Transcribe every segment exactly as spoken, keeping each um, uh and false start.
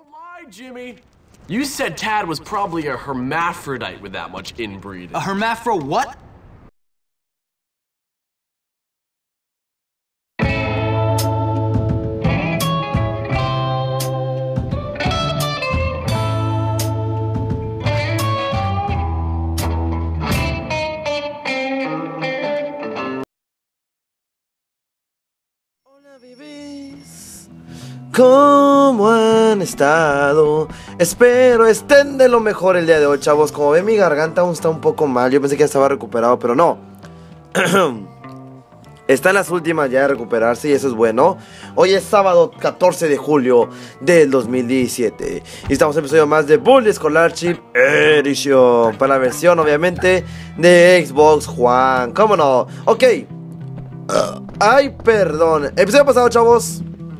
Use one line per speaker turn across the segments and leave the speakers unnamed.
Don't lie, Jimmy. You said Tad was probably a hermaphrodite with that much inbreeding.
A hermaphro what?
¿Cómo han estado? Espero estén de lo mejor el día de hoy, chavos. Como ven, mi garganta aún está un poco mal. Yo pensé que ya estaba recuperado, pero no. Está en las últimas ya de recuperarse y eso es bueno. Hoy es sábado catorce de julio del dos mil diecisiete y estamos en un episodio más de Bully Scholarship Edition, para la versión obviamente de Xbox One. ¿Cómo no? Ok. uh, Ay, perdón. Episodio pasado, chavos.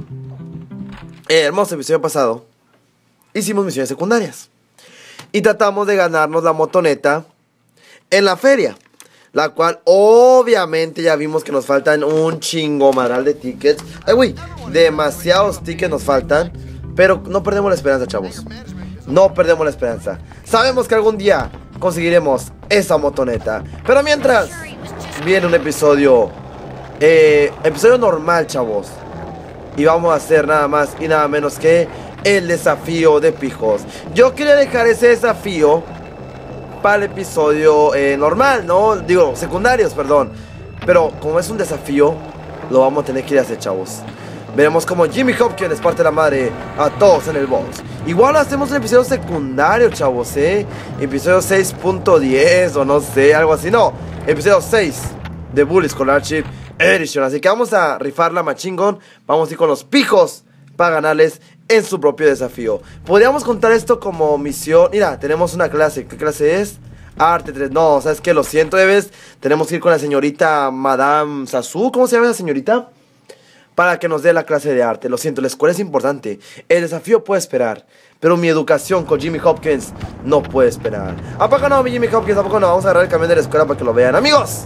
Eh, hermoso episodio pasado. Hicimos misiones secundarias y tratamos de ganarnos la motoneta en la feria, la cual obviamente ya vimos que nos faltan un chingo madral de tickets. Ay, güey, demasiados tickets nos faltan. Pero no perdemos la esperanza, chavos. No perdemos la esperanza. Sabemos que algún día conseguiremos esa motoneta. Pero mientras, viene un episodio eh, Episodio normal, chavos. Y vamos a hacer nada más y nada menos que el desafío de pijos. Yo quería dejar ese desafío para el episodio eh, normal, ¿no? Digo, secundarios, perdón. Pero como es un desafío, lo vamos a tener que ir a hacer, chavos. Veremos como Jimmy Hopkins les parte la madre a todos en el box. Igual hacemos un episodio secundario, chavos, ¿eh? Episodio seis punto diez o no sé, algo así. No, episodio seis de Bully Scholarship Edition. Así que vamos a rifar la Machine Gun. Vamos a ir con los pijos para ganarles en su propio desafío. Podríamos contar esto como misión. Mira, tenemos una clase. ¿Qué clase es? Arte tres. No, ¿sabes qué? Lo siento, debes. Tenemos que ir con la señorita Madame Sasu. ¿Cómo se llama esa señorita? Para que nos dé la clase de arte. Lo siento, la escuela es importante. El desafío puede esperar. Pero mi educación con Jimmy Hopkins no puede esperar. ¿A poco no, mi Jimmy Hopkins? ¿A poco no? Vamos a agarrar el camión de la escuela para que lo vean. ¡Amigos!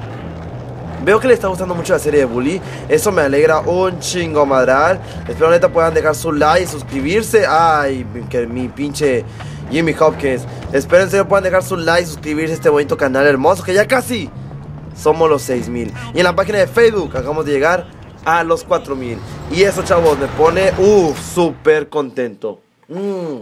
Veo que les está gustando mucho la serie de Bully. Eso me alegra un chingo madral. Espero neta puedan dejar su like y suscribirse. Ay, que mi pinche Jimmy Hopkins. Espero en serio puedan dejar su like y suscribirse a este bonito canal hermoso, que ya casi somos los seis mil. Y en la página de Facebook acabamos de llegar a los cuatro mil. Y eso, chavos, me pone uff, súper contento. mm.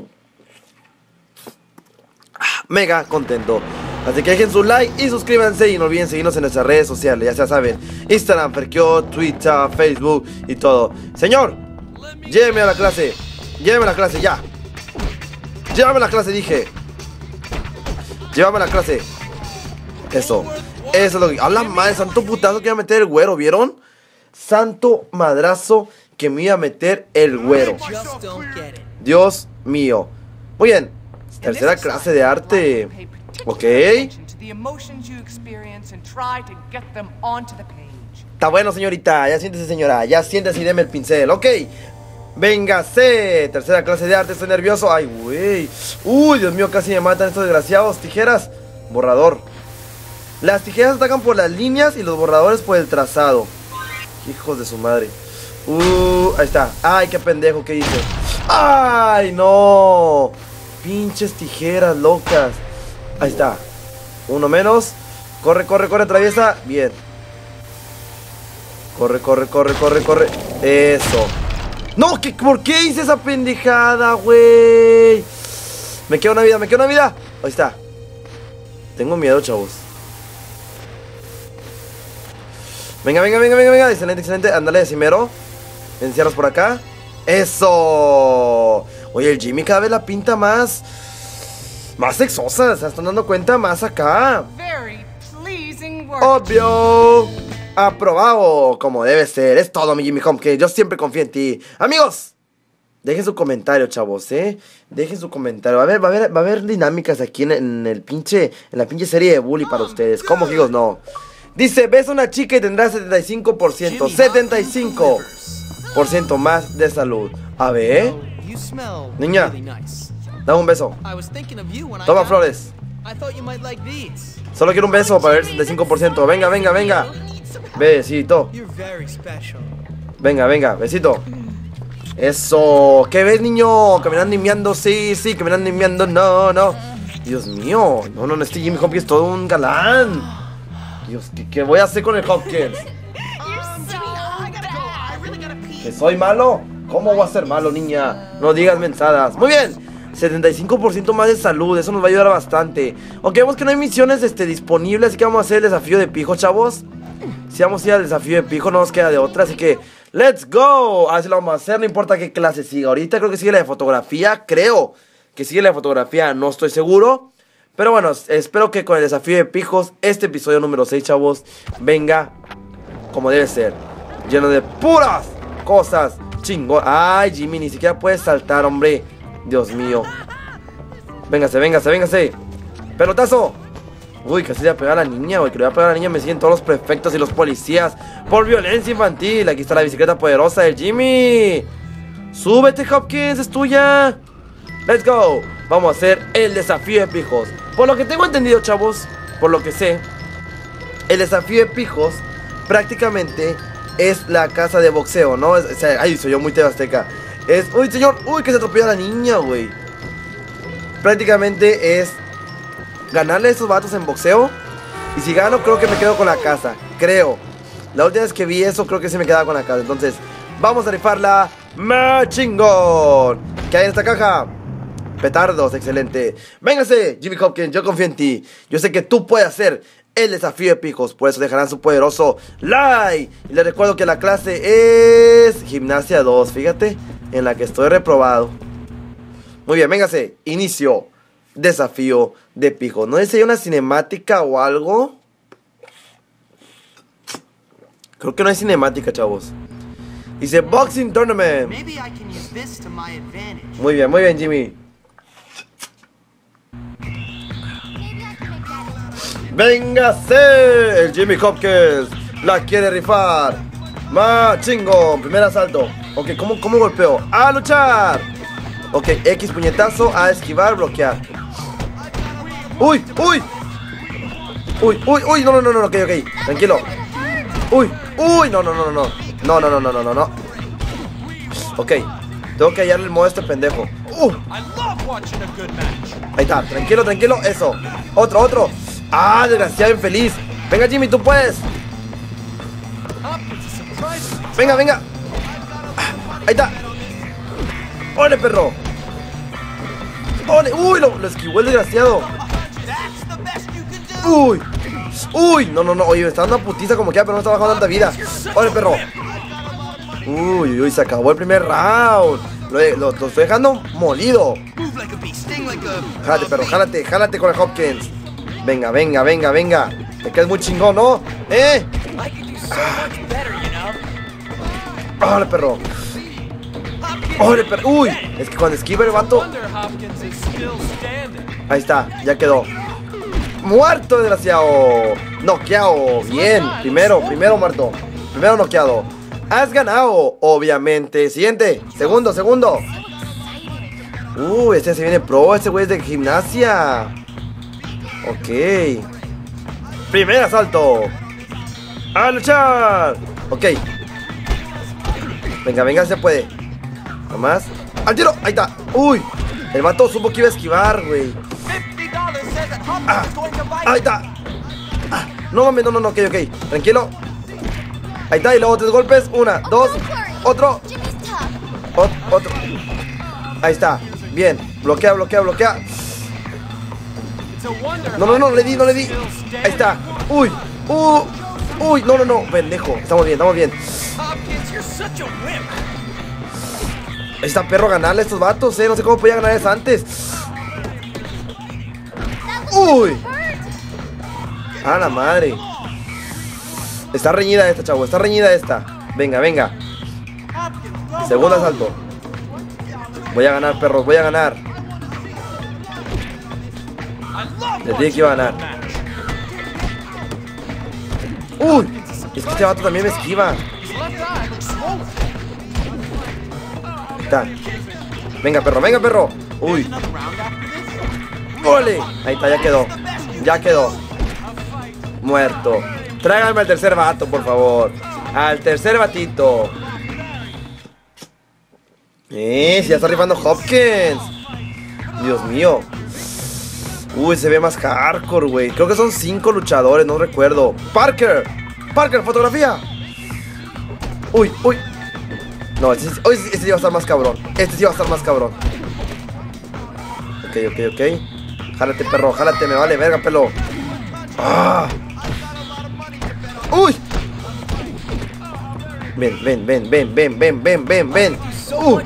Mega contento. Así que dejen su like y suscríbanse. Y no olviden seguirnos en nuestras redes sociales. Ya saben, Instagram, Ferkio, Twitter, Facebook y todo. Señor, lléveme a la clase. Lléveme a la clase, ya. Llévame a la clase, dije. Llévame a la clase. Eso. Eso es lo que... Habla madre, santo putazo que iba a meter el güero, ¿vieron? Santo madrazo que me iba a meter el güero. Dios mío. Muy bien. Tercera clase de arte. Ok. Está bueno, señorita. Ya siéntese, señora. Ya siéntese y deme el pincel. Ok. Véngase. Tercera clase de arte. Estoy nervioso. Ay, güey. Uy, Dios mío. Casi me matan estos desgraciados. Tijeras. Borrador. Las tijeras atacan por las líneas y los borradores por el trazado. Hijos de su madre. Uh, ahí está. Ay, qué pendejo. ¿Qué hice? Ay, no. Pinches tijeras locas. Ahí está. Uno menos. Corre, corre, corre, atraviesa. Bien. Corre, corre, corre, corre, corre. Eso. No, ¿qué, ¿por qué hice esa pendejada, güey? Me queda una vida, me queda una vida. Ahí está. Tengo miedo, chavos. Venga, venga, venga, venga, venga. Excelente, excelente. Ándale, decimero. Encierras por acá. Eso. Oye, el Jimmy cada vez la pinta más... Más sexosa, se están dando cuenta más acá. Obvio. Aprobado, como debe ser. Es todo, mi Jimmy Hopkins. Yo siempre confío en ti. Amigos, dejen su comentario, chavos, eh. Dejen su comentario. Va a haber, va a haber, va a haber dinámicas aquí en, en el pinche... En la pinche serie de Bully para ustedes. ¿Cómo, amigos? No. Dice, ves a una chica y tendrás setenta y cinco por ciento. setenta y cinco por ciento más de salud. A ver. Niña, dame un beso. Toma flores. Solo quiero un beso para ver setenta y cinco por ciento. Venga, venga, venga. Besito. Venga, venga, besito. Eso. ¿Qué ves, niño? Caminando y meando. Sí, sí, caminando y meando. No, no. Dios mío. No, no, no. Este Jimmy Hopkins es todo un galán. Dios, ¿qué, qué voy a hacer con el Hopkins? ¿Que soy malo? ¿Cómo voy a ser malo, niña? No digas mensadas. Muy bien. setenta y cinco por ciento más de salud, eso nos va a ayudar bastante. Ok, vemos que no hay misiones este, disponibles, así que vamos a hacer el desafío de pijo, chavos. Si vamos a ir al desafío de pijo, no nos queda de otra, así que ¡let's go! A ver si lo vamos a hacer, no importa qué clase siga. Ahorita creo que sigue la de fotografía, creo que sigue la de fotografía, no estoy seguro. Pero bueno, espero que con el desafío de pijos, este episodio número seis, chavos, venga como debe ser, lleno de puras cosas chingón. Ay, Jimmy, ni siquiera puedes saltar, hombre. Dios mío. Véngase, véngase, véngase. Pelotazo. Uy, casi le voy a pegar a la niña, güey. Que le voy a pegar a la niña. Me siguen todos los prefectos y los policías por violencia infantil. Aquí está la bicicleta poderosa del Jimmy. Súbete, Hopkins, es tuya. Let's go. Vamos a hacer el desafío de pijos. Por lo que tengo entendido, chavos, por lo que sé, el desafío de pijos prácticamente es la casa de boxeo, ¿no? O sea, ay, soy yo muy tebasteca. Es, uy, señor, uy, que se atropella a la niña, güey. Prácticamente es ganarle a estos vatos en boxeo. Y si gano, creo que me quedo con la casa. Creo. La última vez que vi eso, creo que sí me quedaba con la casa. Entonces, vamos a rifarla. ¡Más chingón! ¿Qué hay en esta caja? Petardos, excelente. Véngase, Jimmy Hopkins, yo confío en ti. Yo sé que tú puedes hacer el desafío de pijos, por eso dejarán su poderoso like. Y les recuerdo que la clase es Gimnasia dos, fíjate, en la que estoy reprobado. Muy bien, véngase, inicio. Desafío de pijos. ¿No dice una cinemática o algo? Creo que no hay cinemática, chavos. Dice Boxing Tournament. Muy bien, muy bien, Jimmy. ¡Véngase! El Jimmy Hopkins la quiere rifar. ¡Más chingón! Primer asalto. Ok, ¿cómo, cómo golpeo? ¡A luchar! Ok, X puñetazo, A esquivar, bloquear. ¡Uy! ¡Uy! ¡Uy! ¡Uy! ¡Uy! No, no, no, no, ok, ok. Tranquilo. ¡Uy! ¡Uy! No, no, no, no, no. No, no, no, no, no, no, no. Ok. Tengo que hallarle el modo a este pendejo. ¡Uh! Ahí está, tranquilo, tranquilo. Eso. Otro, otro. ¡Ah, desgraciado infeliz! Venga, Jimmy, tú puedes. Venga, venga. Ahí está. ¡Ole, perro! ¡Ole! ¡Uy! Lo, lo esquivó el desgraciado. ¡Uy! ¡Uy! No, no, no. Oye, me está dando una putiza como que, pero no está bajando tanta vida. ¡Ole, perro! ¡Uy, uy! Se acabó el primer round. Lo, lo, lo estoy dejando molido. Jálate, perro. Jálate, jálate con el Hopkins. Venga, venga, venga, venga. Te quedas muy chingón, ¿no? ¿Eh? Ah. ¡Ole, perro! ¡Ole, perro! ¡Uy! Es que cuando esquiva el vato... Ahí está, ya quedó. ¡Muerto, desgraciado! ¡Noqueado! Bien, primero, primero muerto. Primero noqueado. Has ganado, obviamente. Siguiente, segundo, segundo. Uy, este se viene pro, este güey es de gimnasia. Ok. Primer asalto. ¡A luchar! Ok. Venga, venga, se puede. Nomás. ¡Al tiro! Ahí está. ¡Uy! El vato supo que iba a esquivar, güey. Ah, ahí está. Ah, no mames, no, no, no, ok, ok. Tranquilo. Ahí está, y luego tres golpes. Una, dos, otro. Ot otro. Ahí está. Bien. Bloquea, bloquea, bloquea. No, no, no, le di, no le di. Ahí está. Uy, uh, uy, no, no, no. Pendejo. Estamos bien, estamos bien. Ahí está, perro, ganarle a estos vatos, eh. No sé cómo podía ganar eso antes. Uy. A la madre. Está reñida esta, chavo. Está reñida esta. Venga, venga. Segundo asalto. Voy a ganar, perros. Voy a ganar. Les dije que iba a ganar. Uy. Es que este vato también me esquiva. Ahí está. Venga, perro. Venga, perro. Uy. ¡Ole! Ahí está, ya quedó. Ya quedó. Muerto. Tráiganme al tercer vato, por favor. Al tercer batito. Eh, si ya está rifando Hopkins. Dios mío. Uy, se ve más hardcore, güey. Creo que son cinco luchadores, no recuerdo. Parker. Parker, fotografía. Uy, uy. No, este, este, este sí va a estar más cabrón. Este sí va a estar más cabrón. Ok, ok, ok. Jálate, perro, jálate, me vale verga, pelo. Ah. Uy. Ven, ven, ven, ven, ven, ven, ven, ven, ven. Uh.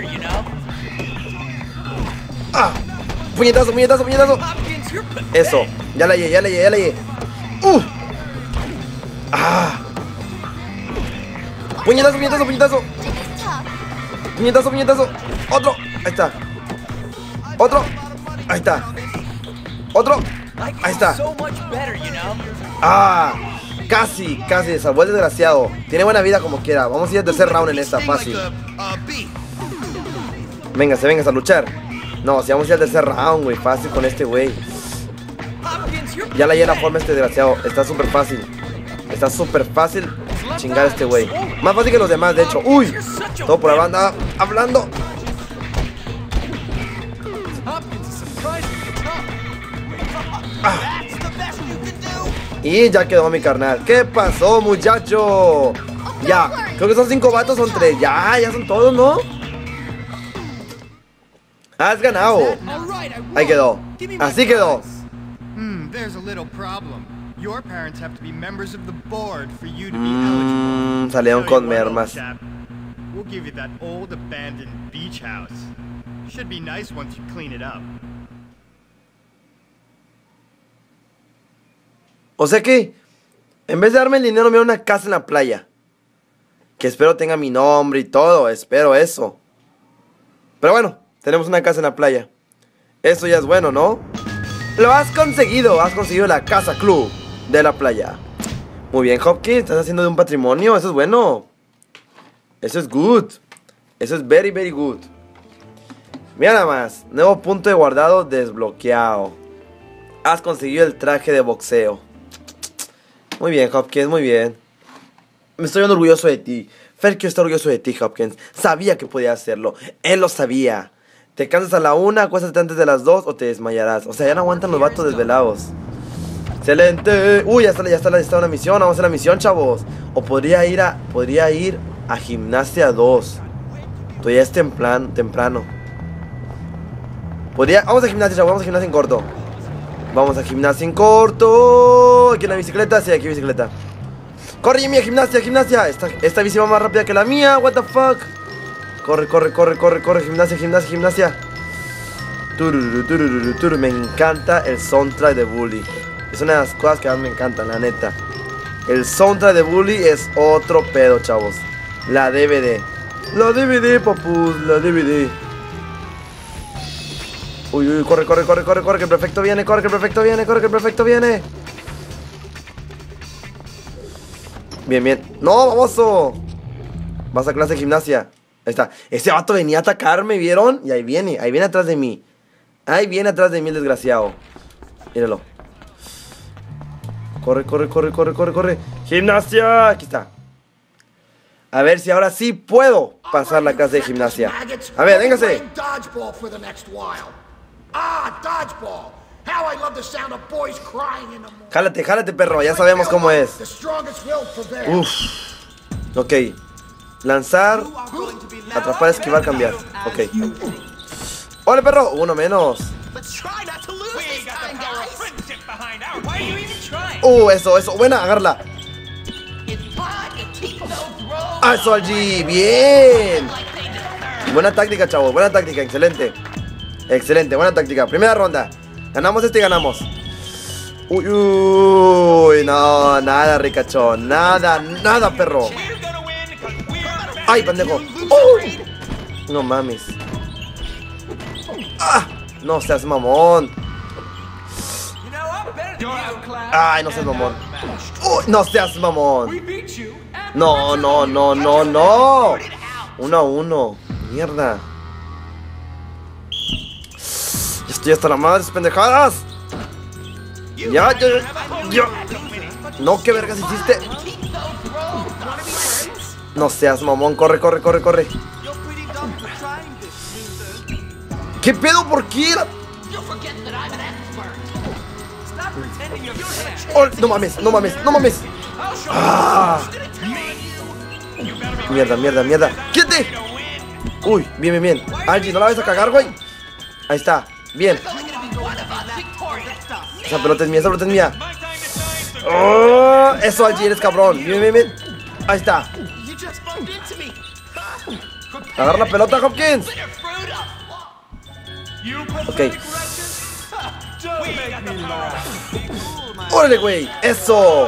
Ah. Puñetazo, puñetazo, puñetazo. Eso, ya la llegué, ya la llegué, ya la llegué. Uh. Ah. Puñetazo, puñetazo, puñetazo. Puñetazo, puñetazo. Otro, ahí está. Otro, ahí está. Otro, ahí está. Ah, casi, casi, salvó el desgraciado. Tiene buena vida como quiera. Vamos a ir al tercer round en esta, fácil. Véngase, véngase a luchar. No, si vamos a ir al tercer round, güey, fácil con este güey. Ya la llena forma este desgraciado. Está súper fácil. Está súper fácil chingar a este güey. Más fácil que los demás, de hecho. Uy, todo por la banda hablando. Ah. Y ya quedó mi carnal. ¿Qué pasó, muchacho? Ya, creo que son cinco vatos, son tres. Ya, ya son todos, ¿no? Has ganado. Ahí quedó. Así quedó.
Hmm, there's a little problem. Your parents have to be members of the board for you to be
Mmm,
eligible.
salieron con
Tell you what, old
mermas.
chap, we'll give you that old abandoned beach house. Should be nice once you clean it up.
O sea que, en vez de darme el dinero, me da una casa en la playa. Que espero tenga mi nombre y todo, espero eso. Pero bueno, tenemos una casa en la playa. Eso ya es bueno, ¿no? Lo has conseguido, has conseguido la casa club de la playa. Muy bien, Hopkins, estás haciendo de un patrimonio, eso es bueno. Eso es good. Eso es very, very good. Mira nada más, nuevo punto de guardado desbloqueado. Has conseguido el traje de boxeo. Muy bien, Hopkins, muy bien. Me estoy orgulloso de ti. Ferkio está orgulloso de ti, Hopkins. Sabía que podía hacerlo. Él lo sabía. Te cansas a la una, acuéstate antes de las dos o te desmayarás. O sea, ya no aguantan los vatos desvelados. Excelente. Uy, ya está, ya está, ya está una misión. Vamos a hacer la misión, chavos. O podría ir a, podría ir a gimnasia dos. Todavía es temprano, temprano. Podría, vamos a gimnasia, chavos. Vamos a gimnasia en corto. Vamos a gimnasia en corto. ¿Aquí en la bicicleta? Sí, aquí bicicleta. Corre, Jimmy, a gimnasia, gimnasia. Esta, esta bici va más rápida que la mía. What the fuck. Corre, corre, corre, corre, corre. Gimnasia, gimnasia, gimnasia. Tururu, tururu, tururu. Me encanta el soundtrack de Bully. Es una de las cosas que más me encantan, la neta. El soundtrack de Bully es otro pedo, chavos. La D V D. La D V D, papus, la D V D. Uy, uy, corre, corre, corre, corre, corre, que el prefecto viene, corre, que el prefecto viene, corre, que el prefecto viene. Bien, bien. ¡No, baboso! Vas a clase de gimnasia. Ahí está. Ese vato venía a atacarme, ¿vieron? Y ahí viene, ahí viene atrás de mí. Ahí viene atrás de mí el desgraciado. Míralo. Corre, corre, corre, corre, corre, corre. ¡Gimnasia! Aquí está. A ver si ahora sí puedo pasar la clase de gimnasia. A ver, véngase. Jálate, jálate, perro. Ya sabemos cómo es. Uff. Ok. Lanzar. Atrapar, esquivar, cambiar. Ok. ¡Ole, perro! Uno menos. Uh, eso, eso. Buena, agárrala. ¡Ah, eso allí! ¡Bien! Buena táctica, chavos. Buena táctica. Excelente. Excelente. Buena táctica. Primera ronda. Ganamos este y ganamos. Uy, uy. No, nada, ricachón. Nada, nada, perro. ¡Ay, pendejo! ¡Uy! No mames. ¡Ah! No seas mamón. ¡Ay, no seas mamón! ¡Uy! No seas mamón. No, no, no, no, no. Uno a uno. Mierda. Ya estoy hasta la madre de esas pendejadas. Ya, ya, ya. No, qué vergas hiciste. No seas mamón. Corre, corre, corre, corre. ¿Qué pedo? ¿Por qué? La... Oh, no mames, no mames, no mames. Ah. Mierda, mierda, mierda. ¡Quédate! Uy, bien, bien, bien. Algie, ¿no la vas a cagar, güey? Ahí está, bien. Esa pelota es mía, esa pelota es mía. Oh, eso, Algie, eres cabrón. Bien, bien, bien. Ahí está. Agarra la pelota, Hopkins. Ok. ¡Órale, güey! ¡Eso!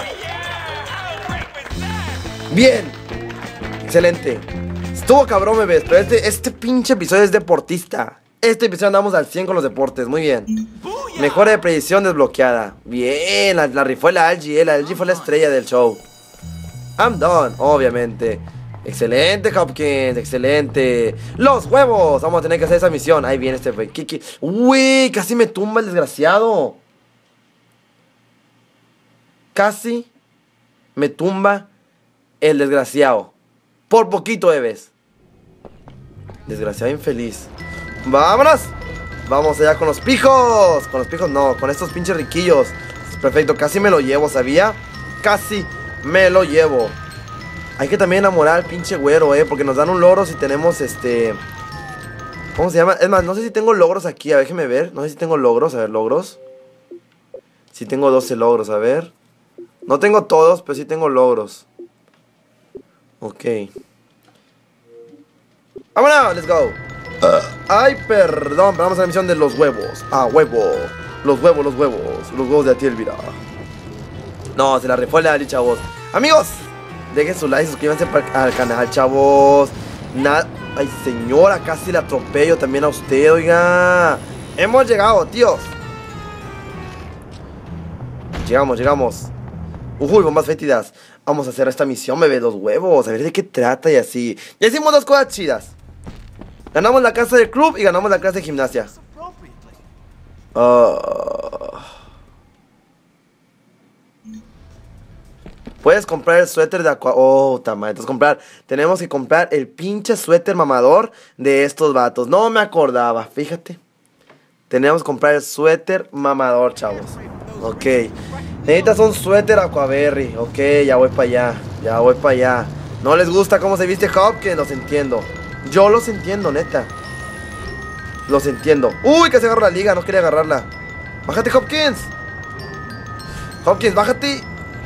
Bien. Excelente. Estuvo cabrón, bebés. Pero este, este pinche episodio es deportista. Este episodio andamos al cien con los deportes. Muy bien. Mejora de predicción desbloqueada. Bien. La, la rifó la Algie. Eh. La Algie fue la estrella del show. I'm done. Obviamente. Excelente, Hopkins, excelente. Los huevos, vamos a tener que hacer esa misión. Ahí viene este güey. Uy, casi me tumba el desgraciado. Casi me tumba el desgraciado. Por poquito, Eves. Desgraciado infeliz. ¡Vámonos! Vamos allá con los pijos. Con los pijos no, con estos pinches riquillos. Perfecto, casi me lo llevo, ¿sabía? Casi me lo llevo. Hay que también enamorar al pinche güero, eh. Porque nos dan un logro si tenemos este... ¿Cómo se llama? Es más, no sé si tengo logros aquí. A ver, déjeme ver. No sé si tengo logros. A ver, logros. Sí tengo doce logros, a ver. No tengo todos, pero sí tengo logros. Ok. ¡Vámonos! ¡Let's go! Uh, ay, perdón. Vamos a la misión de los huevos. Ah, huevo. Los huevos, los huevos. Los huevos de a ti, Elvira. No, se la rifó la Ali, chavos. Amigos, dejen su like, suscríbanse al canal, chavos. Nada. Ay, señora, casi la atropello también a usted, oiga. Hemos llegado, tíos. Llegamos, llegamos. Uy, bombas fétidas. Vamos a hacer esta misión, bebé, los huevos. A ver de qué trata y así. Ya hicimos dos cosas chidas. Ganamos la casa del club y ganamos la clase de gimnasia. Uh... Puedes comprar el suéter de aqua... Oh, tama, entonces comprar... Tenemos que comprar el pinche suéter mamador de estos vatos. No me acordaba, fíjate. Tenemos que comprar el suéter mamador, chavos. Ok. Necesitas un suéter Aquaberry. Ok, ya voy para allá. Ya voy para allá. ¿No les gusta cómo se viste Hopkins? Los entiendo. Yo los entiendo, neta. Los entiendo. Uy, que se agarró la liga, no quería agarrarla. Bájate, Hopkins. Hopkins, bájate.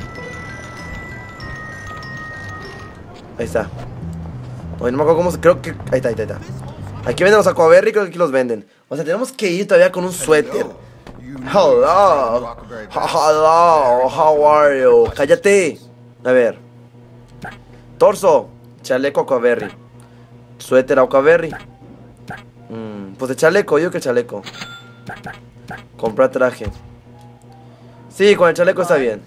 Ahí está. Oye, no me acuerdo cómo se... Creo que... Ahí está, ahí está, ahí está. Aquí venden los Aquaberry, creo que aquí los venden. O sea, tenemos que ir todavía con un suéter. Hello. Hello. How are you? Cállate. A ver. Torso. Chaleco Aquaberry. Suéter Aquaberry. Mm, pues de chaleco, yo que chaleco. Comprar traje. Sí, con el chaleco está bien.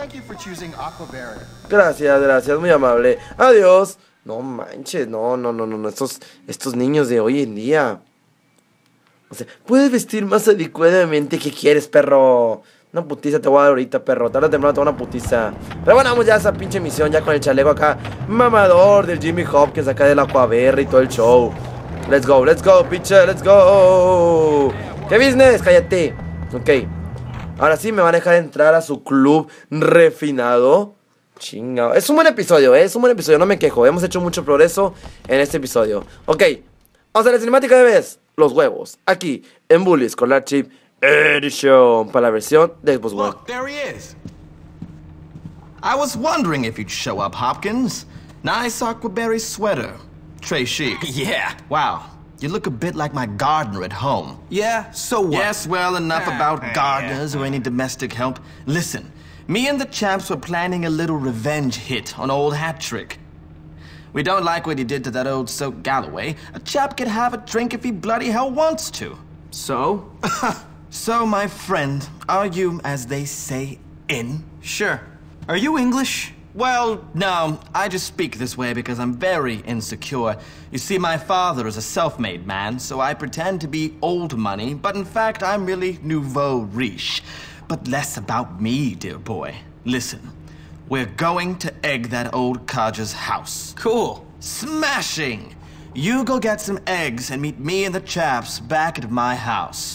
Gracias, gracias, muy amable. Adiós. No manches, no, no, no, no, estos, estos niños de hoy en día. O sea, puedes vestir más adecuadamente que quieres, perro. Una putiza te voy a dar ahorita, perro. Tarde o temprano te voy a dar una putiza. Pero bueno, vamos ya a esa pinche misión, ya con el chaleco acá. Mamador del Jimmy Hopkins acá del Aquaberry y todo el show. Let's go, let's go, pinche, let's go. ¿Qué business? Cállate. Ok. Ahora sí me van a dejar entrar a su club refinado. Chingado. Es un buen episodio, ¿eh? Es un buen episodio, no me quejo. Hemos hecho mucho progreso en este episodio. Ok. Vamos a la cinemática de vez. Los huevos. Aquí, en Bully Scholarship Edition. Para la versión de Xbox One.
Look, there he is. I was wondering if you'd show up, Hopkins. Nice Aquaberry sweater. Très chic. Yeah. Wow. You look a bit like my gardener at home.
Yeah, so what?
Yes, well, enough about gardeners or any domestic help. Listen, me and the champs were planning a little revenge hit on old Hat-Trick. We don't like what he did to that old soak Galloway. A chap could have a drink if he bloody hell wants to.
So?
So, my friend, are you, as they say, in?
Sure. Are you English?
Well, no, I just speak this way because I'm very insecure. You see, my father is a self-made man, so I pretend to be old money, but in fact, I'm really nouveau riche. But less about me, dear boy. Listen, we're going to egg that old codger's house.
Cool.
Smashing! You go get some eggs and meet me and the chaps back at my house.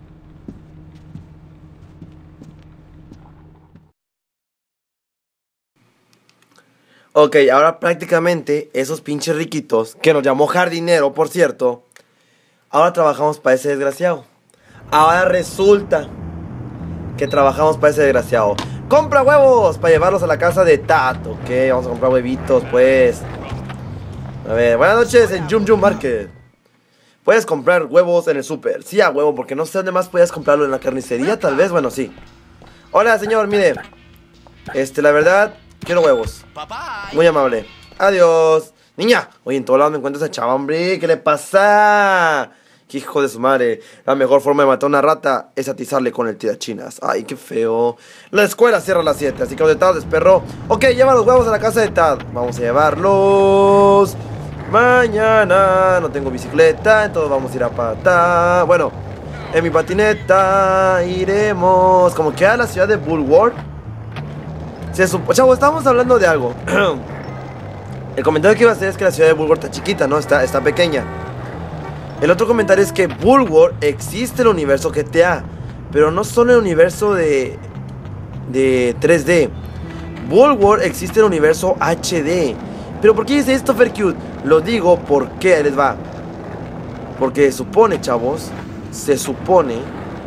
Ok, ahora prácticamente esos pinches riquitos, que nos llamó jardinero, por cierto, ahora trabajamos para ese desgraciado. Ahora resulta que trabajamos para ese desgraciado. ¡Compra huevos! Para llevarlos a la casa de Tad. Ok, vamos a comprar huevitos, pues. A ver, buenas noches en Jum Jum Market. Puedes comprar huevos en el súper. Sí, a huevo, porque no sé dónde más puedes comprarlo. En la carnicería, tal vez, bueno, sí. Hola, señor, mire. Este, la verdad, quiero huevos. Muy amable. Adiós. Niña, oye, en todos lados me encuentro esa chava, hombre. ¿Qué le pasa? ¡Qué hijo de su madre! La mejor forma de matar a una rata es atizarle con el tirachinas. ¡Ay, qué feo! La escuela cierra a las siete, así que los de Tad les perro. Ok, lleva los huevos a la casa de Tad. Vamos a llevarlos mañana. No tengo bicicleta, entonces vamos a ir a patar. Bueno, en mi patineta iremos. Como que a la ciudad de Bulworth. Se supo... Chavo, estábamos hablando de algo. El comentario que iba a hacer es que la ciudad de Bulworth está chiquita, ¿no? Está, está pequeña. El otro comentario es que Bulworth existe el universo G T A, pero no solo el universo de, de tres D. Bulworth existe el universo H D. ¿Pero por qué dice esto, Fercute? Lo digo porque, ahí les va. Porque se supone, chavos, se supone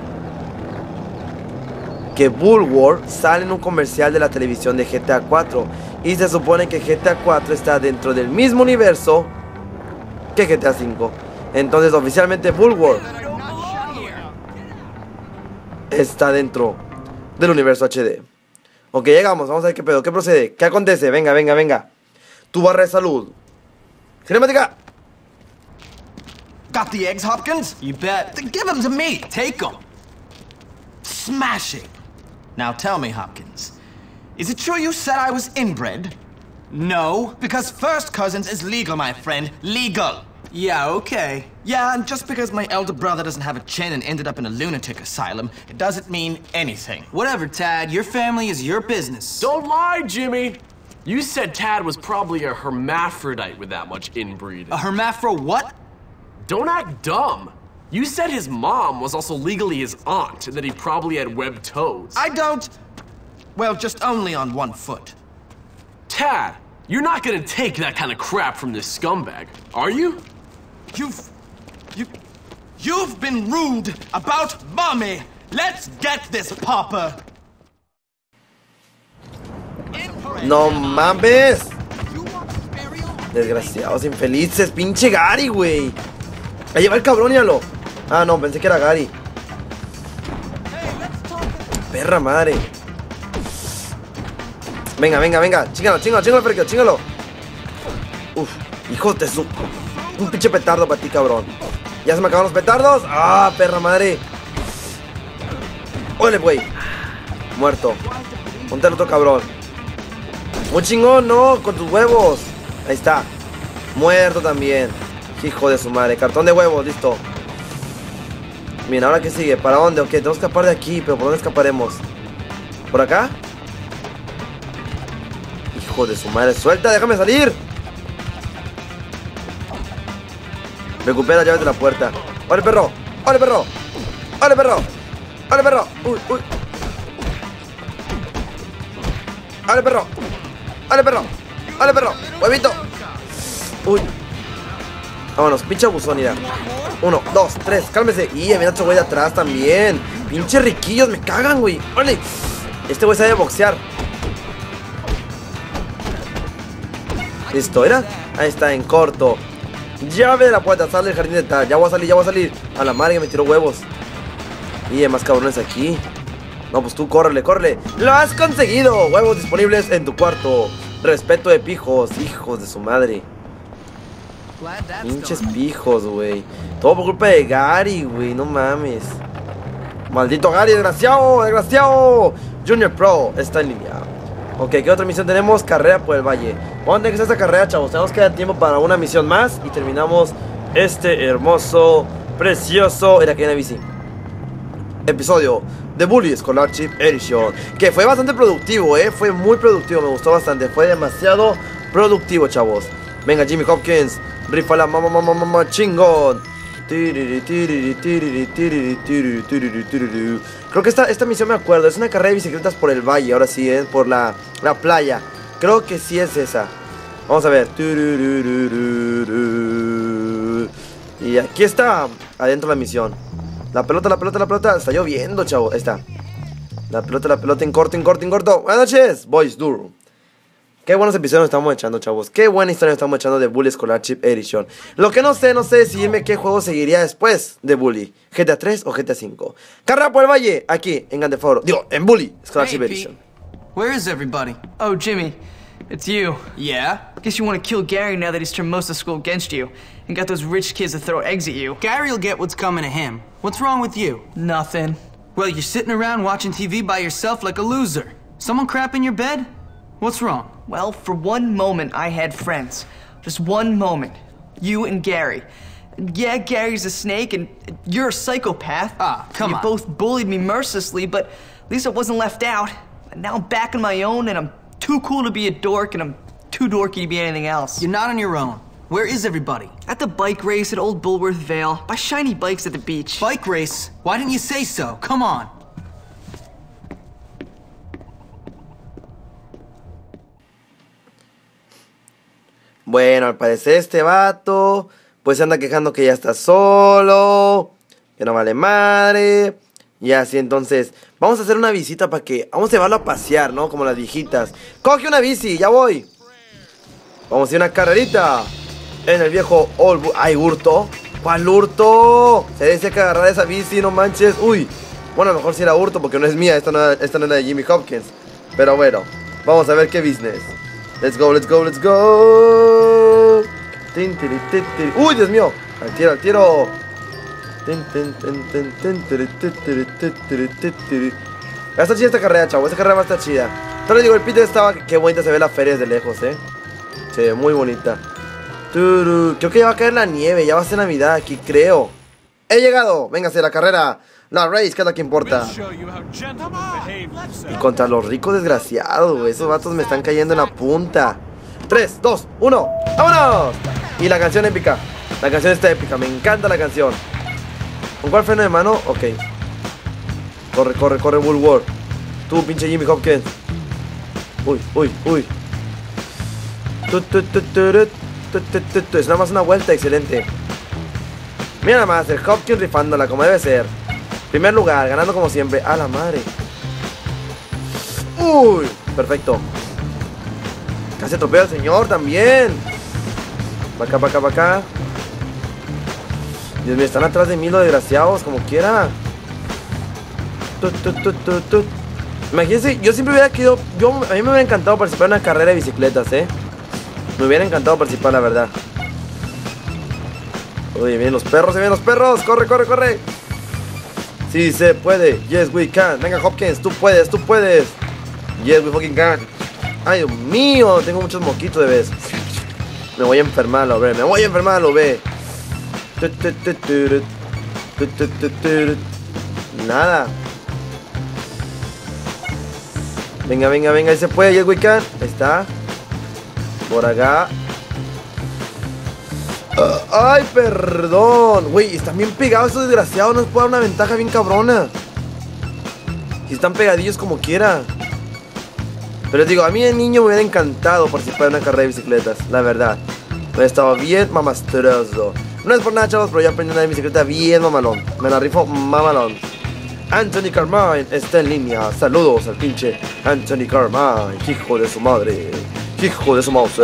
que Bulworth sale en un comercial de la televisión de G T A cuatro. Y se supone que G T A cuatro está dentro del mismo universo que G T A cinco. Entonces oficialmente Bulworth está dentro del universo H D. Ok, llegamos, vamos a ver qué pedo, qué procede, qué acontece, venga, venga, venga. Tu barra de salud. Cinemática.
Got the eggs, Hopkins?
You bet.
Then give them to me. Take them. Smashing. Now tell me, Hopkins, is it true you said I was inbred?
No.
Because first cousins is legal, my friend. Legal.
Yeah, okay.
Yeah, and just because my elder brother doesn't have a chin and ended up in a lunatic asylum, it doesn't mean anything.
Whatever, Tad. Your family is your business.
Don't lie, Jimmy. You said Tad was probably a hermaphrodite with that much inbreeding.
A hermaphro what?
Don't act dumb. You said his mom was also legally his aunt and that he probably had webbed toes.
I don't... Well, just only on one foot.
Tad, you're not gonna take that kind of crap from this scumbag, are you?
You've... You... You've been rude about Mommy! Let's get this, Papa!
No mames. Desgraciados, infelices, pinche Gary, güey. Ahí va el cabrón, yalo. Ah, no, pensé que era Gary. Perra madre. Venga, venga, venga. Chíngalo, chíngalo, chíngalo, Ferquio, chíngalo. Uf, hijo de su... Un pinche petardo para ti, cabrón. Ya se me acabaron los petardos. Ah, perra madre. Órale, güey. Muerto. Ponte al otro cabrón. Muy chingón, ¿no? Con tus huevos. Ahí está. Muerto también. Hijo de su madre. Cartón de huevos, listo. Bien, ¿ahora qué sigue? ¿Para dónde? Ok, tenemos que escapar de aquí. Pero ¿por dónde escaparemos? ¿Por acá? Hijo de su madre. ¡Suelta! ¡Déjame salir! Recupera las llaves de la puerta. ¡Órale, perro! ¡Órale, perro! ¡Órale, perro! ¡Órale, perro! ¡Uy, uy! ¡Órale, perro! ¡Órale, perro! ¡Órale, perro! ¡Huevito! ¡Uy! Vámonos, pinche abusón, mira. Uno, dos, tres, cálmese. Y mira otro güey de atrás también. Pinche riquillos, me cagan, güey. ¡Órale! Este güey sabe boxear. Listo, ¿era? Ahí está, en corto. Llave de la puerta, sale el jardín de Tad. Ya voy a salir, ya voy a salir. A la madre que me tiró huevos. Y hay más cabrones aquí. No, pues tú córrele, córrele. ¡Lo has conseguido! Huevos disponibles en tu cuarto. Respeto de pijos, hijos de su madre. Pinches pijos, güey. Todo por culpa de Gary, güey. No mames. Maldito Gary, desgraciado, desgraciado. Junior Pro está en línea. Ok, ¿qué otra misión tenemos? Carrera por el valle. Vamos a tener que hacer esta carrera, chavos. Tenemos que dar tiempo para una misión más. Y terminamos este hermoso, precioso. Era que hay una bici. Episodio de Bully Scholarship Edition, que fue bastante productivo, eh. Fue muy productivo, me gustó bastante. Fue demasiado productivo, chavos. Venga, Jimmy Hopkins. Rifa la mamá, mamá, mamá, chingón. Creo que esta, esta misión me acuerdo. Es una carrera de bicicletas por el valle. Ahora sí, es por la, la playa. Creo que sí es esa. Vamos a ver. Y aquí está adentro la misión. La pelota, la pelota, la pelota. Está lloviendo, chavo. Ahí está. La pelota, la pelota en corto, en corto, en corto. Buenas noches, Boys Duro. Qué buenos episodios nos estamos echando, chavos. Qué buena historia nos estamos echando de Bully Scholarship Edition. Lo que no sé, no sé decidirme qué juego seguiría después de Bully. ¿G T A tres o G T A cinco? Carrera por el Valle, aquí, en Gandeforo. Digo, en Bully Scholarship
Hey,
Edition.
Pete. Where is everybody?
Oh, Jimmy, it's you.
Yeah?
Guess you want to kill Gary now that he's turned most of school against you and got those rich kids to throw eggs at you.
Gary'll get what's coming to him. What's wrong with you?
Nothing.
Well, you're sitting around watching T V by yourself like a loser. Someone crap in your bed? What's wrong?
Well, for one moment, I had friends. Just one moment. You and Gary. Yeah, Gary's a snake, and you're a psychopath.
Ah, come
you
on.
You both bullied me mercilessly, but at least I wasn't left out. And now I'm back on my own, and I'm too cool to be a dork, and I'm too dorky to be anything else.
You're not on your own. Where is everybody?
At the bike race at Old Bulworth Vale, by shiny bikes at the beach.
Bike race? Why didn't you say so? Come on.
Bueno, al parecer este vato pues se anda quejando que ya está solo, que no vale madre. Y así, entonces vamos a hacer una visita para que... Vamos a llevarlo a pasear, ¿no? Como las viejitas. Coge una bici, ya voy. Vamos a ir a una carrerita en el viejo Old... ¡Ay, hurto! ¿Cuál hurto? Se decía que agarrar esa bici, no manches. Uy, bueno, a lo mejor si era hurto porque no es mía. Esta no, era, esta no era de Jimmy Hopkins. Pero bueno, vamos a ver qué business. Let's go, let's go, let's go. Uy, Dios mío. Al tiro, al tiro. Va a estar chida esta carrera, chavo. Esta carrera va a estar chida. Pero les digo, el Peter estaba... Qué bonita se ve la feria desde lejos, eh. Se ve muy bonita. Creo que ya va a caer la nieve. Ya va a ser Navidad aquí, creo. He llegado. Véngase, la carrera. La race, que es la que importa. Y contra los ricos desgraciados, güey. Esos vatos me están cayendo en la punta. tres, dos, uno, ¡vámonos! Y la canción épica. La canción está épica, me encanta la canción. ¿Con cuál freno de mano? Ok. Corre, corre, corre, Bulworth. Tú, pinche Jimmy Hopkins. Uy, uy, uy. Es nada más una vuelta, excelente. Mira nada más, el Hopkins rifándola como debe ser. Primer lugar, ganando como siempre. ¡A la madre! ¡Uy! Perfecto. Casi atropella al señor también. Va acá, va acá, va acá. Dios mío, están atrás de mí los desgraciados, como quiera. Tut, tut, tut, tut, tut. Imagínense, yo siempre hubiera querido... Yo, a mí me hubiera encantado participar en una carrera de bicicletas, ¿eh? Me hubiera encantado participar, la verdad. Uy, vienen los perros, se vienen los perros. ¡Corre, corre, corre! Sí se puede, yes we can. Venga Hopkins, tú puedes, tú puedes. Yes we fucking can. Ay, Dios mío, tengo muchos moquitos de vez. Me voy a enfermar, lo ve, me voy a enfermar, lo ve. Nada. Venga, venga, venga, ahí se puede, yes we can. Ahí está. Por acá. Uh, ay, perdón. Güey, están bien pegados estos desgraciados. No les puedo dar una ventaja bien cabrona. Si están pegadillos como quiera. Pero les digo, a mí de niño me hubiera encantado participar en una carrera de bicicletas. La verdad. Me estaba bien mamastroso. No es por nada, chavos, pero yo aprendí una bicicleta bien mamalón. Me la rifo mamalón. Anthony Carmine está en línea. Saludos al pinche Anthony Carmine. Hijo de su madre. Hijo de su mouse.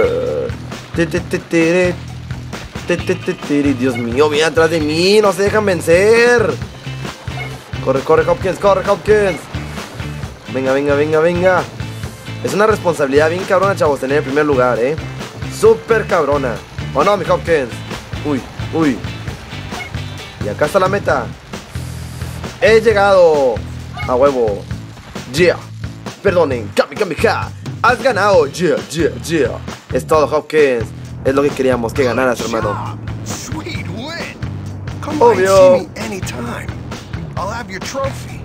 Dios mío, viene atrás de mí, no se dejan vencer. Corre, corre, Hopkins, corre, Hopkins. Venga, venga, venga, venga. Es una responsabilidad bien cabrona, chavos, tener el primer lugar, eh. Súper cabrona. ¿O no, mi Hopkins? Uy, uy. Y acá está la meta. He llegado. A huevo. Yeah. Perdonen, Kami Kami Ha. Has ganado. Yeah, yeah, yeah. Es todo, Hopkins. Es lo que queríamos, que ganaras, hermano.
Sweet win. Come
Obvio.
by and see me anytime. I'll have your trophy.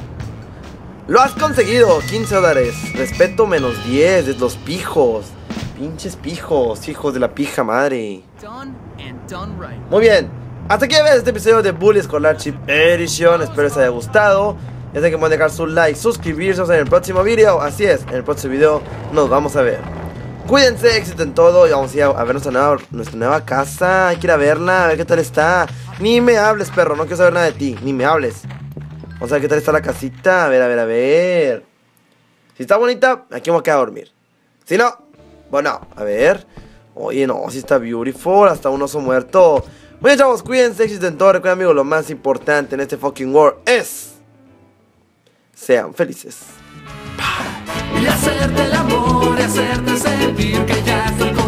Lo has conseguido, quince dólares. Respeto menos diez, de los pijos. Pinches pijos, hijos de la pija madre.
Done and done right.
Muy bien, hasta aquí ves este episodio de Bully Scholarship Edition. Espero les haya gustado. Ya saben que pueden dejar su like, suscribirse en el próximo video. Así es, en el próximo video nos vamos a ver. Cuídense, éxito en todo. Y vamos a ir a ver nuestra nueva, nuestra nueva casa. Hay que ir a verla, a ver qué tal está. Ni me hables, perro, no quiero saber nada de ti. Ni me hables. Vamos a ver qué tal está la casita. A ver, a ver, a ver. Si está bonita, aquí me voy a quedar a dormir. Si no, bueno, a ver. Oye, no, si está beautiful. Hasta un oso muerto. Muy bien, chavos, cuídense, éxito en todo. Recuerden, amigos, lo más importante en este fucking world es... sean felices.
Y hacerte el amor y hacerte sentir que ya estoy con